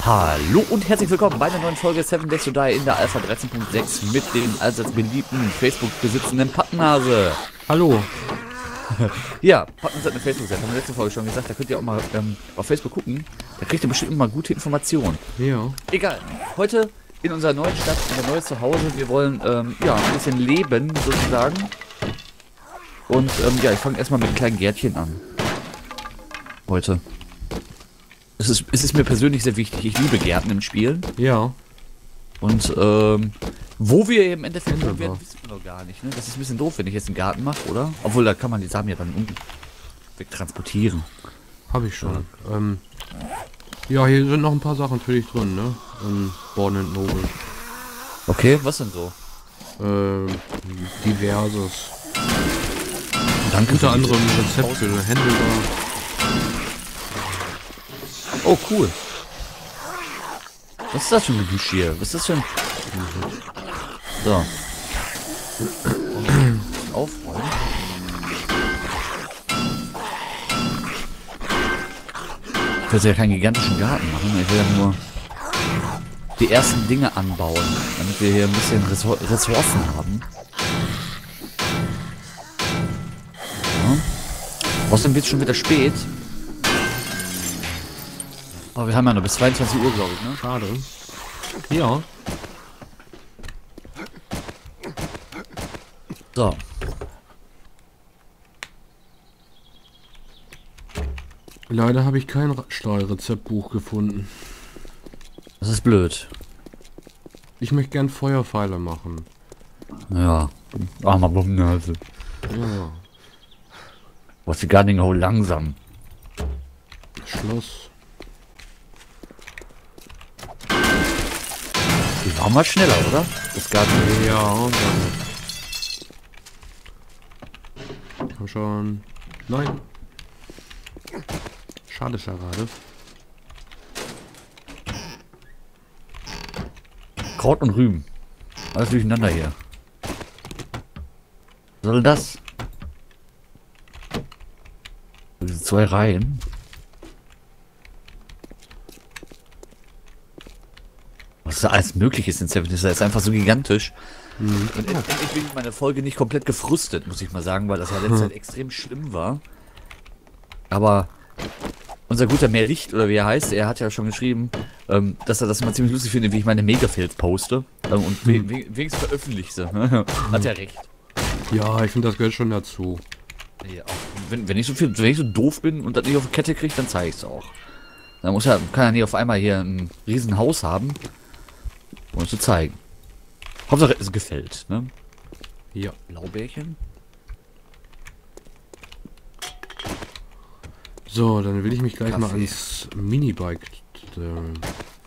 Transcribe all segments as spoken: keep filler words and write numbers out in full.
Hallo und herzlich willkommen bei einer neuen Folge Seven Days to Die in der Alpha dreizehn Punkt sechs mit dem allseits beliebten Facebook-besitzenden Pappnase. Hallo. Ja, Pappnase hat eine Facebook-Seite, haben wir letzte Folge schon gesagt, da könnt ihr auch mal ähm, auf Facebook gucken. Da kriegt ihr bestimmt immer gute Informationen. Ja. Egal, heute in unserer neuen Stadt, in der neuen Zuhause, wir wollen ähm, ja, ein bisschen leben sozusagen. Und ähm, ja, ich fange erstmal mit einem kleinen Gärtchen an. Heute. Es ist, es ist mir persönlich sehr wichtig. Ich liebe Gärten im Spiel. Ja. Und ähm, wo wir im Endeffekt Wunderbar. werden, wissen wir noch gar nicht. Ne? Das ist ein bisschen doof, wenn ich jetzt einen Garten mache, oder? Obwohl, da kann man die Samen ja dann um wegtransportieren. Habe ich schon. Ja. Ähm, ja, hier sind noch ein paar Sachen für dich drin, ne? Ähm, Born and Noble. Okay, was denn so? Ähm, diverses. Danke. Unter anderem Rezept für den Händelbar. Oh, cool. Was ist das für ein Gebüsch hier? Was ist das für ein... So. Aufräumen. Ich will ja keinen gigantischen Garten machen. Ich will ja nur die ersten Dinge anbauen, damit wir hier ein bisschen Ressour- Ressourcen haben. Ja. Außerdem wird es schon wieder spät. Aber wir haben ja noch bis zweiundzwanzig Uhr, glaube ich, ne? Schade. Ja. So. Leider habe ich kein Ra- Stahlrezeptbuch gefunden. Das ist blöd. Ich möchte gern Feuerpfeile machen. Ja. Armer Bummennase. Ja. Was die Gardening Hole langsam. Schloss. Die war mal schneller, oder? Das Gardening. Ja, und dann. Komm schon. Nein. Schade, Scharade. Kraut und Rüben. Alles durcheinander hier. Was soll das? Diese zwei Reihen. Was da alles möglich ist in Seven Days, das ist einfach so gigantisch. Mhm. Und endlich bin ich meine Folge nicht komplett gefrustet, muss ich mal sagen, weil das ja letzte Zeit extrem schlimm war. Aber unser guter Meerlicht, oder wie er heißt, er hat ja schon geschrieben, ähm, dass er das immer ziemlich lustig findet, wie ich meine Megafills poste. Ähm, und we we wenigstens veröffentliche. Hat er recht. Ja, ich finde, das gehört schon dazu. Ja, wenn, wenn ich so viel, wenn ich so doof bin und das nicht auf die Kette kriege, dann zeige ich es auch. Dann muss er, kann er nicht auf einmal hier ein riesen Haus haben, um es zu zeigen. Hauptsache es gefällt, ne? Ja. Blaubeerchen. So, dann will ich mich gleich mal Kaffee. ans Minibike. Äh,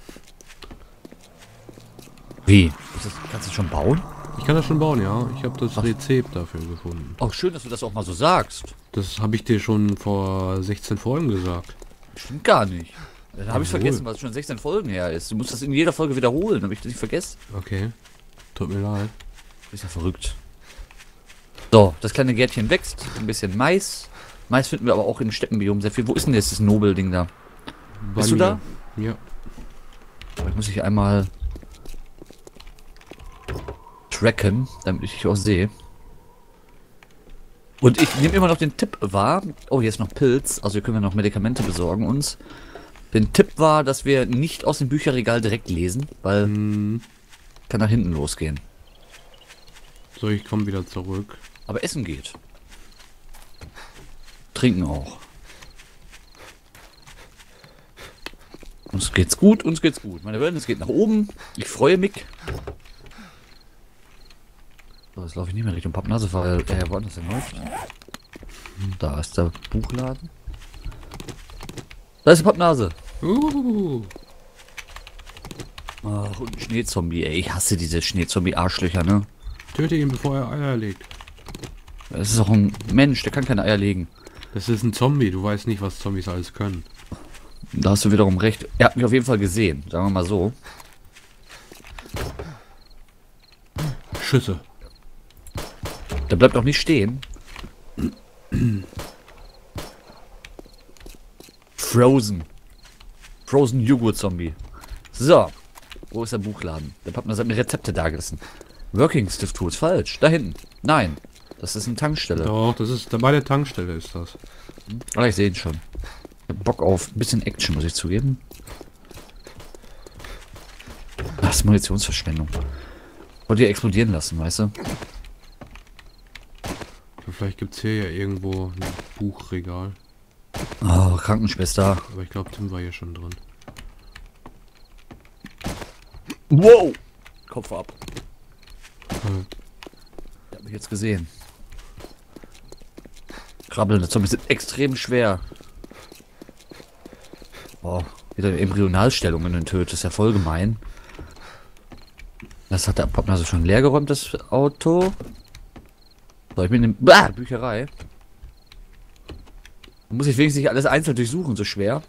Wie? Ist das, kannst du schon bauen? ich kann das schon bauen, ja. Ich habe das Ach. Rezept dafür gefunden. Auch schön, dass du das auch mal so sagst. Das habe ich dir schon vor sechzehn Folgen gesagt. Stimmt gar nicht. Dann habe ich Jawohl. vergessen, was schon sechzehn Folgen her ist. Du musst das in jeder Folge wiederholen, habe ich das nicht vergessen. Okay. Tut mir leid. Ist ja verrückt. So, das kleine Gärtchen wächst. Ein bisschen Mais. Mais finden wir aber auch im Steppenbiom sehr viel. Wo ist denn jetzt das Nobel-Ding da? Bei Bist du mir. da? Ja. Ich muss ich einmal tracken, damit ich dich auch sehe. Und ich nehme immer noch den Tipp wahr. Oh, hier ist noch Pilz. Also hier können wir noch Medikamente besorgen uns. Den Tipp war, dass wir nicht aus dem Bücherregal direkt lesen, weil Hm, kann nach hinten losgehen. so, ich komme wieder zurück. Aber Essen geht. Trinken auch. Uns geht's gut, uns geht's gut. Meine Welt, es geht nach oben. Ich freue mich. So, jetzt laufe ich nicht mehr Richtung Pappnase, weil er woanders denn läuft. Da ist der Buchladen. Da ist die Pappnase. Uh, Ach, und ein Schneezombie, ey. Ich hasse diese Schneezombie-Arschlöcher, ne? töte ihn, bevor er Eier legt. Das ist auch ein Mensch, der kann keine Eier legen. Das ist ein Zombie. Du weißt nicht, was Zombies alles können. Da hast du wiederum recht. Er hat mich auf jeden Fall gesehen, sagen wir mal so. Schüsse. Der bleibt auch nicht stehen. Frozen. Frozen Joghurt Zombie. So. Wo ist der Buchladen? Der Pappner hat mir Rezepte dagelassen. Working Stiff Tools. Falsch. Da hinten. Nein. Das ist eine Tankstelle. Doch, das ist bei der Tankstelle ist das. Ah, ich sehe ihn schon. Ich hab Bock auf ein bisschen Action, muss ich zugeben. Das ist Munitionsverschwendung. Wollte die explodieren lassen, weißt du? Vielleicht gibt es hier ja irgendwo ein Buchregal. Oh, Krankenschwester. Aber ich glaube, Tim war hier schon drin. Wow! Kopf ab. Hm. Der hab ich jetzt gesehen. Krabbelnde Zombies sind extrem schwer. Oh, wieder eine Embryonalstellung in den Töten. Das ist ja voll gemein. Das hat der Pappner also schon leer geräumt, das Auto. So, ich bin in der Bücherei. Muss ich wenigstens nicht alles einzeln durchsuchen, so schwer.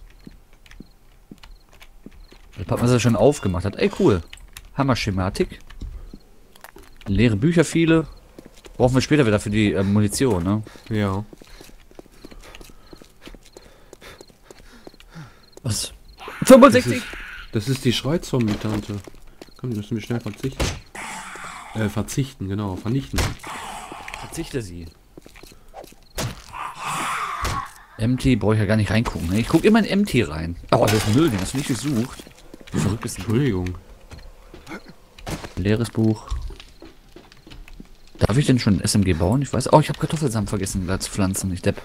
Der Pappner das schon aufgemacht hat. Ey, cool. Hammer-Schematik. Leere Bücher, viele. Brauchen wir später wieder für die äh, Munition, ne? Ja. Was? fünfundsechzig? Das ist, das ist die Schreizombie-Tante. Komm, die müssen wir schnell verzichten. Äh, verzichten, genau. Vernichten. Verzichte sie. Empty brauche ich ja gar nicht reingucken. Ne? Ich gucke immer in Empty rein. Oh, das ist Müll, den hast du nicht gesucht. Wie verrückt bist du? Entschuldigung. Leeres Buch. Darf ich denn schon ein S M G bauen? Ich weiß. Oh, ich habe Kartoffelsamen vergessen, da zu pflanzen. Ich depp.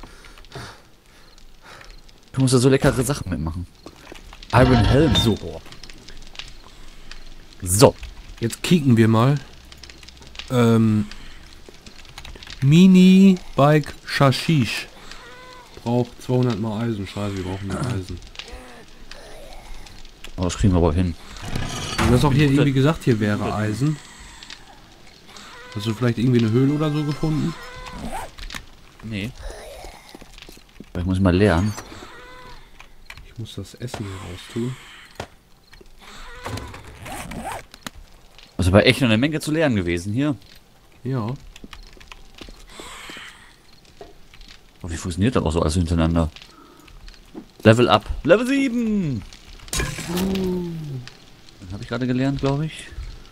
Du musst da so leckere Sachen mitmachen. Iron Helm. So. So. Jetzt kicken wir mal. Ähm. Mini Bike Shashish. Braucht zweihundert mal Eisen. Scheiße, wir brauchen mehr Eisen. Oh, das kriegen wir aber hin. Du hast auch hier irgendwie gesagt, hier wäre Eisen. Hast du vielleicht irgendwie eine Höhle oder so gefunden? Nee. Ich muss mal lernen. Ich muss das Essen hier raus tun. Das ist aber echt noch eine Menge zu lernen gewesen hier. Ja. Oh, wie funktioniert das auch so alles hintereinander? Level up. Level sieben! Uh. Das habe ich gerade gelernt, glaube ich.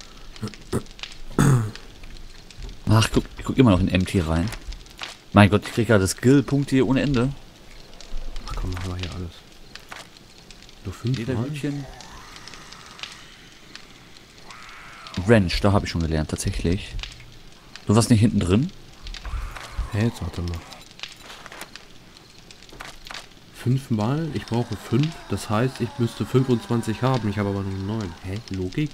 Ach, guck, ich guck immer noch in M T rein. Mein Gott, ich kriege gerade Skill-Punkte hier ohne Ende. Ach komm, haben wir hier alles. Nur fünf Mal? Lederhütchen. Wrench, da habe ich schon gelernt, tatsächlich. Du warst nicht hinten drin? Hä, jetzt warte mal. Fünfmal? Ich brauche fünf. Das heißt, ich müsste fünfundzwanzig haben. Ich habe aber nur neun. Hä? Logik?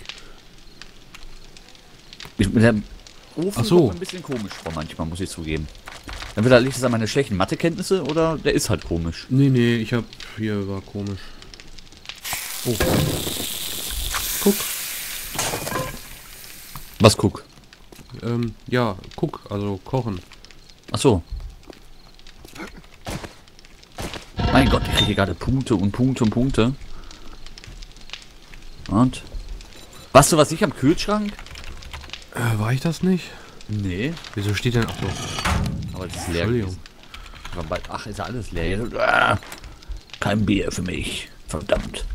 Ich, mit dem Ofen Ach so. kommt mir ein bisschen komisch vor manchmal, muss ich zugeben. Entweder liegt es an meine schlechten Mathekenntnisse oder der ist halt komisch. Nee, nee, ich hab... Hier war komisch. Oh. Guck. Was guck? Ähm, ja, guck. Also kochen. Ach so. Mein Gott, ich kriege hier gerade Punkte und Punkte und Punkte. Und? Weißt du, was ich am Kühlschrank? Äh, war ich das nicht? Nee. Wieso steht denn... Ach so. Aber das ist leer Entschuldigung. gewesen. Aber bald, ach, ist ja alles leer. Ah, kein Bier für mich. Verdammt.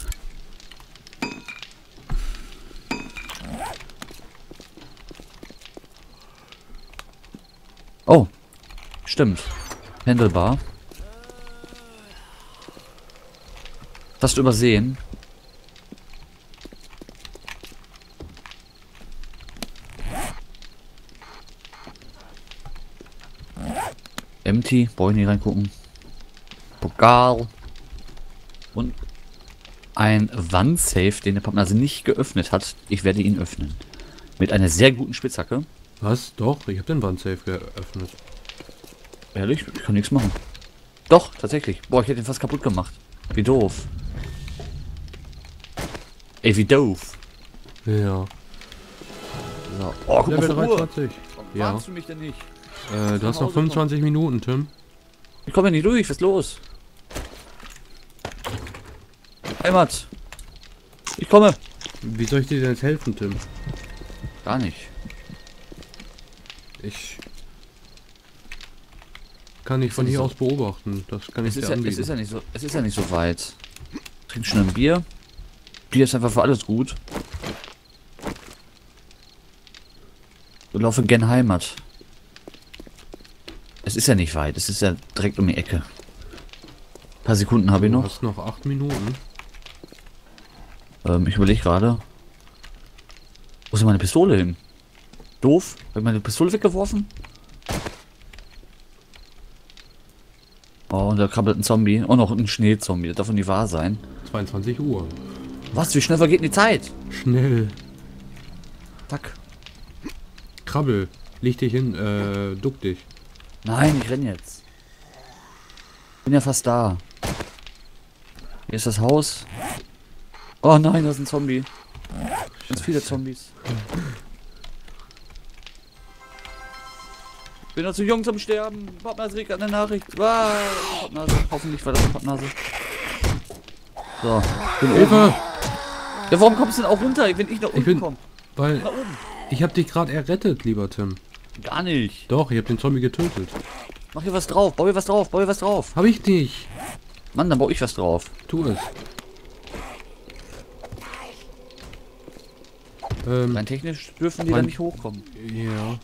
Oh. Stimmt. Händelbar. Hast du übersehen? Empty, brauche ich nicht reingucken. Pokal. Und ein Wandsafe, den der Pappner also nicht geöffnet hat. Ich werde ihn öffnen. Mit einer sehr guten Spitzhacke. Was? Doch, ich habe den Wandsafe geöffnet. Ehrlich? Ich kann nichts machen. Doch, tatsächlich. Boah, ich hätte ihn fast kaputt gemacht. Wie doof. Ey, wie doof. Ja. So. Oh, guck mal Level auf die Uhr. dreiundzwanzig. Ja. Warnst du mich denn nicht? Äh, du hast noch fünfundzwanzig Minuten, Tim. Ich komme ja nicht durch. Was ist los? Heimat. Ich komme. Wie soll ich dir denn jetzt helfen, Tim? Gar nicht. Ich kann dich von Ist hier so- aus beobachten. Das kann ich Es ist, dir ja, anbieten. es ist ja nicht so. Es ist ja nicht so weit. Trink schon ein Bier. Bier ist einfach für alles gut. Wir laufen gen Heimat. Es ist ja nicht weit, es ist ja direkt um die Ecke. Ein paar Sekunden habe ich Du noch. hast noch acht Minuten. Ähm, ich überlege gerade. Wo ist denn meine Pistole hin? Doof? Habe ich meine Pistole weggeworfen? Oh, und da krabbelt ein Zombie. Oh, noch ein Schneezombie. Das darf doch nicht wahr sein. zweiundzwanzig Uhr. Was? Wie schnell vergeht denn die Zeit? Schnell. Fuck. Krabbel. Leg dich hin, äh, duck dich. Nein, ich renn jetzt. Bin ja fast da. Hier ist das Haus. Oh nein, da ist ein Zombie. Ganz viele Zombies. Ich bin noch zu jung zum Sterben. Pappnase kriegt eine Nachricht. Ah, Pappnase. Hoffentlich war das eine Pappnase. So, bin Hilfe! Ja, warum kommst du denn auch runter, wenn ich nach unten Ich bin, komme? weil, Nach oben. ich hab dich gerade errettet, lieber Tim. Gar nicht. Doch, ich hab den Zombie getötet. Mach hier was drauf. Bau hier was drauf. Bau hier was drauf. Hab ich nicht. Mann, dann baue ich was drauf. Tu es. Ähm, Rein technisch dürfen die Mein- da nicht hochkommen. ja.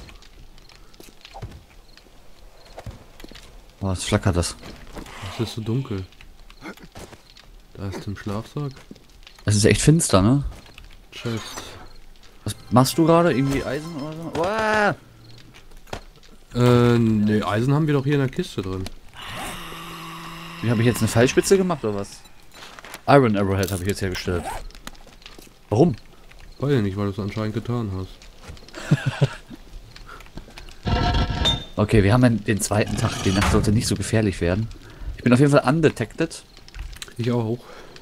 Oh, es flackert das. Es ist so dunkel. Da ist im Schlafsack. Es ist echt finster, ne? Chest. Was machst du gerade? Irgendwie Eisen oder so? Uah! Äh, ne, Eisen haben wir doch hier in der Kiste drin. Wie habe ich jetzt eine Pfeilspitze gemacht oder was? Iron Arrowhead habe ich jetzt hergestellt. Warum? Weiß ja nicht, weil du es anscheinend getan hast. Okay, wir haben ja den zweiten Tag. Die Nacht sollte nicht so gefährlich werden. Ich bin auf jeden Fall undetected. Ich auch.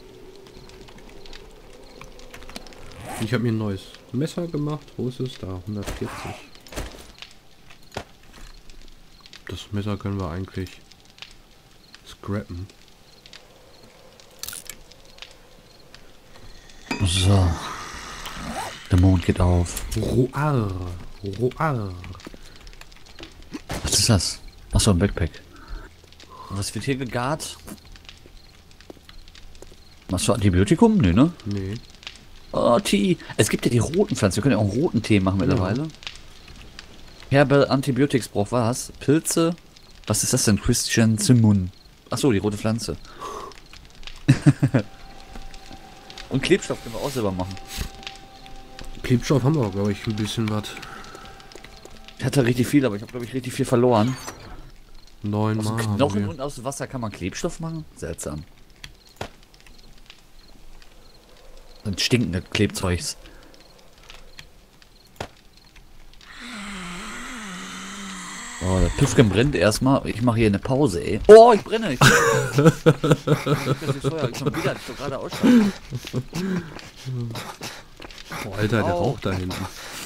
Ich habe mir ein neues Messer gemacht. Wo ist es? Da, hundertvierzig. Das Messer können wir eigentlich scrappen. So. Der Mond geht auf. Roar. Roar. Was ist das? Achso, ein Backpack. Und was wird hier gegart? Machst du Antibiotikum? Nö, ne? Nee. Oh, Tee. Es gibt ja die roten Pflanzen. Wir können ja auch einen roten Tee machen mittlerweile. Herbal Antibiotics braucht was? Pilze. Was ist das denn? Christian Zimun. Achso, die rote Pflanze. Und Klebstoff können wir auch selber machen. Klebstoff haben wir, glaube ich, ein bisschen was. Ich hatte richtig viel, aber ich habe, glaube ich, richtig viel verloren. Neun Aus dem Mal haben Knochen wir. und aus dem Wasser kann man Klebstoff machen? Seltsam. Ein stinkende Klebzeugs. Oh, der Püffgen brennt erstmal. Ich mache hier eine Pause, ey. Oh, ich brenne. Ich brenne. Das ist Feuer. Schon wieder, ich doch gerade ausschalten. Oh, Alter, der Au. Rauch da hinten.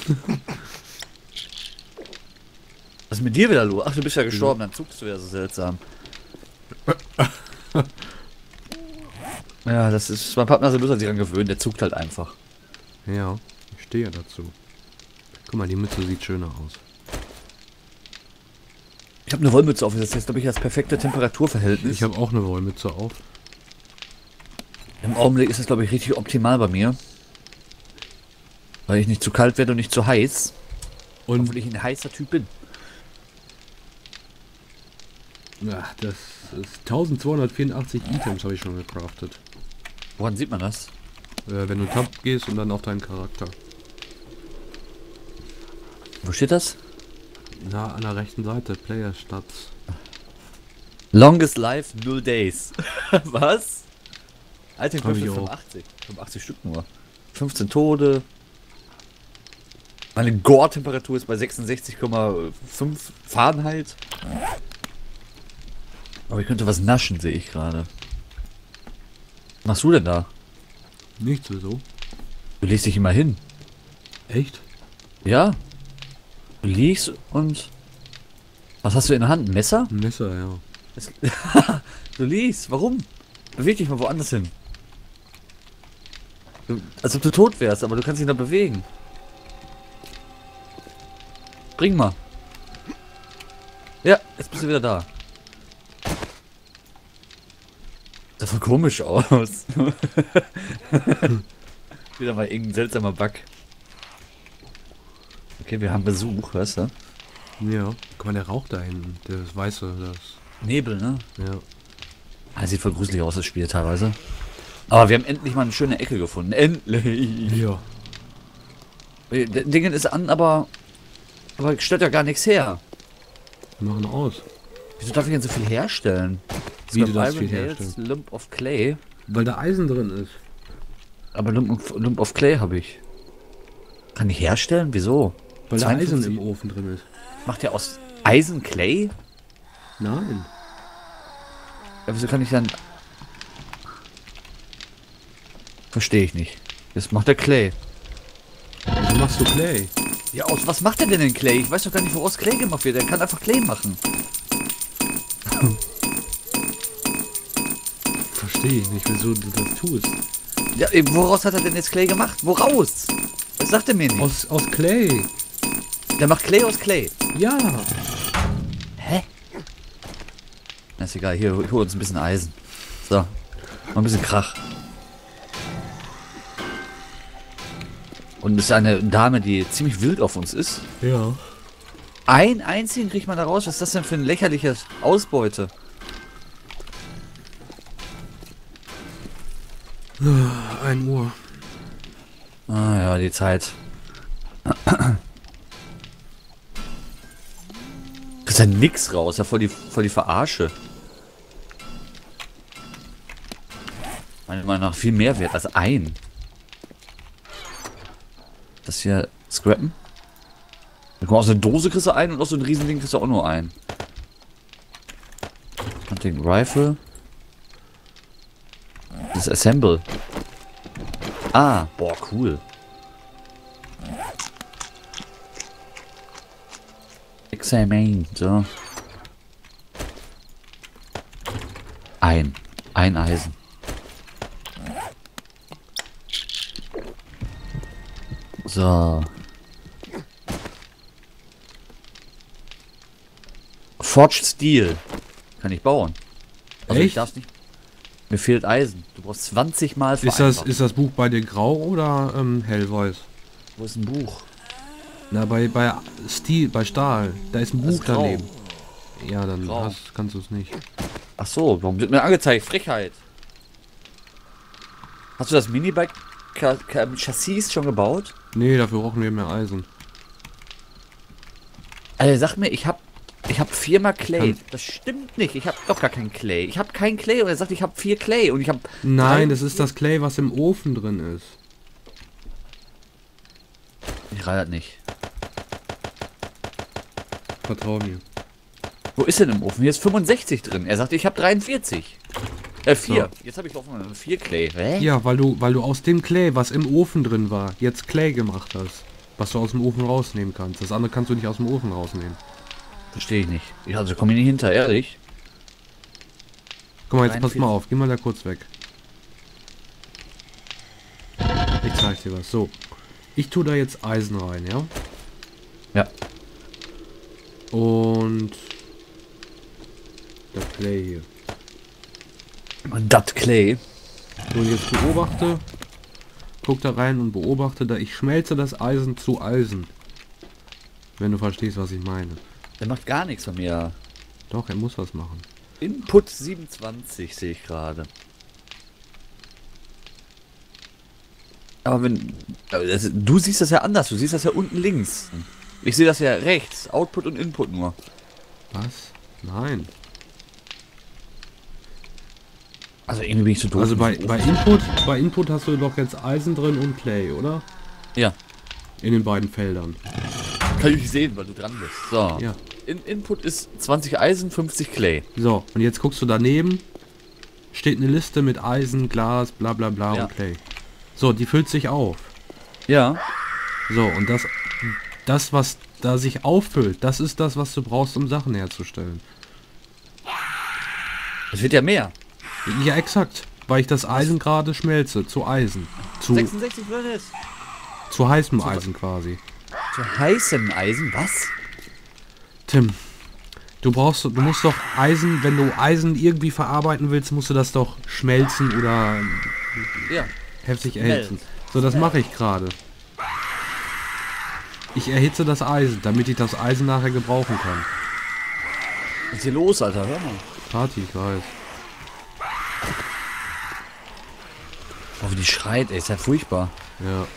Was ist mit dir wieder los? Ach, du bist ja gestorben, dann zuckst du ja so seltsam. Ja, das ist. Mein Partner muss sich daran gewöhnen, der zuckt halt einfach. Ja, ich stehe ja dazu. Guck mal, die Mütze sieht schöner aus. Ich habe eine Wollmütze auf, das ist jetzt, glaube ich, das perfekte Temperaturverhältnis. Ich habe auch eine Wollmütze auf. Im Augenblick ist das, glaube ich, richtig optimal bei mir. Weil ich nicht zu kalt werde und nicht zu heiß. Und Obwohl ich ein heißer Typ bin. ach, das ist eintausendzweihundertvierundachtzig Items habe ich schon gecraftet. Woran sieht man das? Äh, wenn du Tab gehst und dann auf deinen Charakter. Wo steht das? Na, an der rechten Seite, Player Stats. Longest Life, null Days. Was? Item Hab ich Größe auch. fünfundachtzig. fünfundachtzig Stück nur. fünfzehn Tode. Meine Gore-Temperatur ist bei sechsundsechzig Komma fünf Fahrenheit. Aber ich könnte was naschen, sehe ich gerade. Was machst du denn da? Nichts so. Du legst dich immer hin. Echt? Ja? Du liegst und... Was hast du in der Hand? Ein Messer? Ein Messer, ja. Es- Du liegst. Warum? Beweg dich mal woanders hin. Du, als ob du tot wärst, aber du kannst dich noch bewegen. Bring mal. Ja, jetzt bist du wieder da. Das sah komisch aus. Wieder mal irgendein seltsamer Bug. Okay, wir haben Besuch, weißt du? Ja. Guck mal, der Rauch da hinten. Das weiße, das. Nebel, ne? Ja. Ah, sieht voll gruselig aus, das Spiel teilweise. Aber wir haben endlich mal eine schöne Ecke gefunden. Endlich! Ja. Das Ding ist an, aber... Aber stellt ja gar nichts her. Wir machen aus. Wieso darf ich denn so viel herstellen? Wie du Scrap darfst Iron viel Nails, herstellen? Lump of Clay. Weil da Eisen drin ist. Aber Lump of, Lump of Clay habe ich. Kann ich herstellen? Wieso? Weil da Eisen zweiundfünfzig im Ofen drin ist. Macht der aus Eisen Clay? Nein. Ja, wieso kann ich dann... Verstehe ich nicht. Jetzt macht der Clay. Wieso machst du Clay? Ja, aus was macht er denn den Clay? Ich weiß doch gar nicht, woraus Clay gemacht wird. Er kann einfach Clay machen. Verstehe ich nicht, wieso du das tust. Ja, eben, woraus hat er denn jetzt Clay gemacht? Woraus? Das sagt er mir nicht. Aus, aus Clay. Der macht Clay aus Clay. Ja. Hä? Na, ist egal. Hier, ich hol uns ein bisschen Eisen. So. Mal ein bisschen Krach. Und es ist eine Dame, die ziemlich wild auf uns ist. Ja. Ein einzigen kriegt man da raus. Was ist das denn für ein lächerliches Ausbeute? Ein Uhr. Ah ja, die Zeit. Kriegst ja nix raus. Ja, voll die, voll die Verarsche. Meiner Meinung nach viel mehr wert als ein. Das hier scrappen. Da kommt aus einer Dose kriegst du ein und aus so einem Riesending kriegst du auch nur ein. Hunting Rifle. Das ist Assemble. Ah, boah, cool. Examine, so. Ein. Ein Eisen. So. Forged Steel. Kann ich bauen. Also ich Echt? darf's nicht. Mir fehlt Eisen. Du brauchst zwanzig Mal Ist das, vereinfacht. ist das Buch bei dir grau oder ähm, hellweiß? Wo ist ein Buch? Na, bei, bei Stil, bei Stahl. Da ist ein Das Buch ist grau. daneben. Ja, dann Grau. hast, kannst du es nicht. Ach so, warum wird mir angezeigt? Frechheit. Hast du das Minibike Ka- Ka- Chassis schon gebaut? Nee, dafür brauchen wir mehr Eisen. Also sag mir, ich hab ich hab viermal Clay. Kann- Das stimmt nicht. Ich hab doch gar keinen Clay. Ich hab keinen Clay und er sagt, ich hab vier Clay und ich hab Nein, drei- das ist das Clay, was im Ofen drin ist. Ich reihe das nicht. Vertrau mir. Wo ist denn im Ofen? Hier ist fünfundsechzig drin. Er sagt, ich hab dreiundvierzig. Äh, vier. So. Jetzt habe ich offenbar vier Clay. Hä? Ja, weil du, weil du aus dem Clay, was im Ofen drin war, jetzt Clay gemacht hast. Was du aus dem Ofen rausnehmen kannst. Das andere kannst du nicht aus dem Ofen rausnehmen. Verstehe ich nicht. Ich also komme ich nicht hinter, ehrlich. Guck mal, jetzt pass dreiundvierzig. mal auf. Geh mal da kurz weg. Ich zeig dir was. So. Ich tue da jetzt Eisen rein, ja? Ja. Und... der Clay hier. Und das Clay. So, und jetzt beobachte. Guck da rein und beobachte, da ich schmelze das Eisen zu Eisen. Wenn du verstehst, was ich meine. Der macht gar nichts von mir. Doch, er muss was machen. Input siebenundzwanzig sehe ich gerade. Aber wenn... aber das, du siehst das ja anders. Du siehst das ja unten links. Ich sehe das ja rechts. Output und Input nur. Was? Nein. Also irgendwie bin ich zu doof. Also bei, bei Input, bei Input hast du doch jetzt Eisen drin und Clay, oder? Ja. In den beiden Feldern. Kann ich nicht sehen, weil du dran bist. So. Ja. In Input ist zwanzig Eisen, fünfzig Clay. So, und jetzt guckst du daneben. Steht eine Liste mit Eisen, Glas, bla bla bla Ja. und Clay. So, die füllt sich auf. Ja. So, und das, das, was da sich auffüllt, das ist das, was du brauchst, um Sachen herzustellen. Es wird ja mehr. Ja, exakt. Weil ich das Eisen gerade schmelze, zu Eisen. Zu, sechsundsechzig wird es. zu heißem Eisen quasi. Zu heißem Eisen, was? Tim, Du brauchst, du musst doch Eisen, wenn du Eisen irgendwie verarbeiten willst, musst du das doch schmelzen oder Ja. heftig erhitzen. So, das mache ich gerade. Ich erhitze das Eisen, damit ich das Eisen nachher gebrauchen kann. Was ist hier los, Alter? Hör mal. Party, ich weiß. Oh, wie die schreit, ey. Ist ja furchtbar. Ja.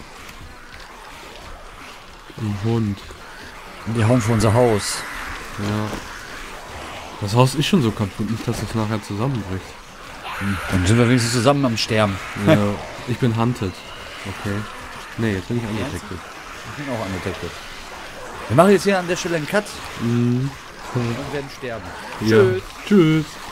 Ein Hund. Und die hauen vor unser Haus. Ja. Das Haus ist schon so kaputt, nicht, dass es nachher zusammenbricht. Dann sind wir wenigstens zusammen am Sterben. Ja, ich bin hunted. Okay. Nee, jetzt bin ich undetected. Ich bin auch undetected. Wir machen jetzt hier an der Stelle einen Cut Mhm. und werden sterben. Ja. Tschüss. Tschüss.